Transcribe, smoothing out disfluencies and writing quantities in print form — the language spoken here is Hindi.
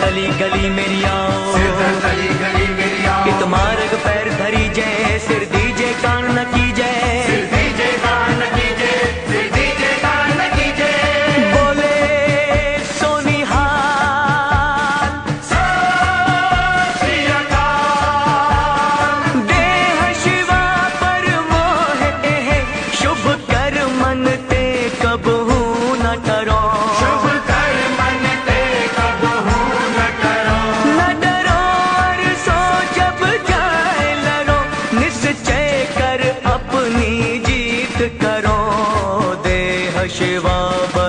तली गली मेरी आओ, तली गली मेरी आओ, कि तुम्हारे पैर धरी जय, सिर दीजे कान न की जय, सिर दीजे कान न कीजे, सिर दीजे कान न कीजे। बोले सोनिहाल सत श्री अकाल। देह शिवा पर मोह है, शुभ कर मन ते कबहू न डरो, शुभ कर मन ते कबहू न डरो, न डरो और सो जब जाए लड़ो, निश्चय कर अपनी जीत करो। देह शिवा